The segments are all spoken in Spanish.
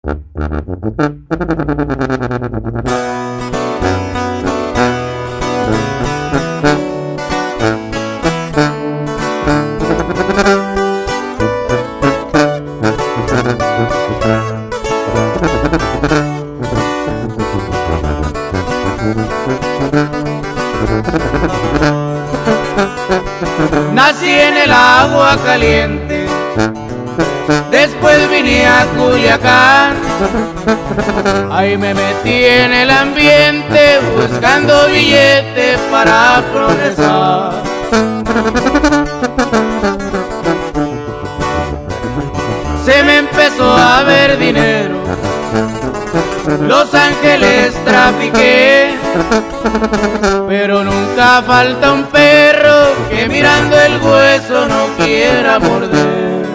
Nací en el agua caliente, después vine a Culiacán. Ahí me metí en el ambiente, buscando billetes para progresar. Se me empezó a ver dinero, Los Ángeles trafiqué, pero nunca falta un perro que mirando el hueso no quiera morder.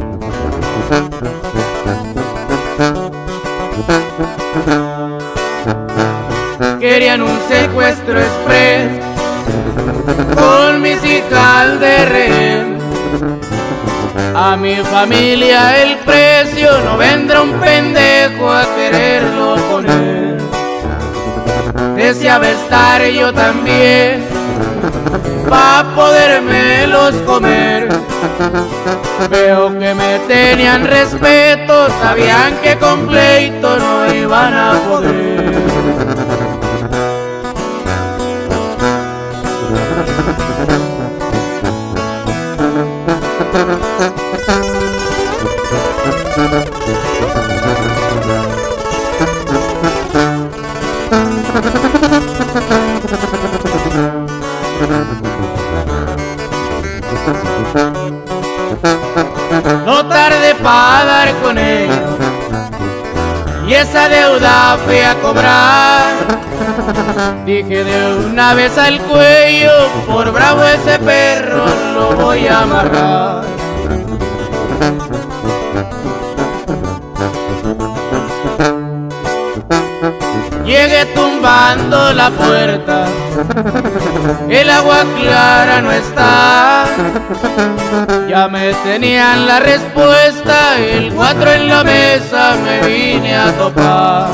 Querían un secuestro express con mis hijas de rehén. A mi familia el precio no vendrá un pendejo a quererlo poner. Deseaba estar yo también pa' podérmelos comer. Veo que me tenían respeto, sabían que con pleito no iban a poder. No tardé para dar con ellos y esa deuda fui a cobrar. Dije de una vez al cuello, por bravo ese perro lo voy a amarrar. Llegué tumbando la puerta, el agua clara no está. Ya me tenían la respuesta, el 4 en la mesa me vine a topar.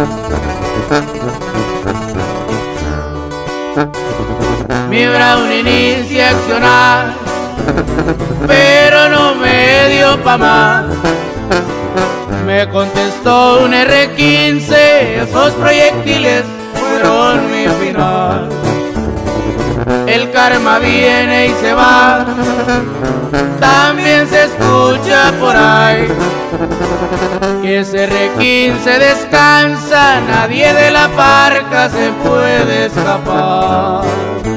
Mi Brown inicia a accionar, pero no me dio pa' más. Me contestó un R15, esos proyectiles fueron mi final. El karma viene y se va, también se escucha por ahí que ese R15 descansa, nadie de la parca se puede escapar.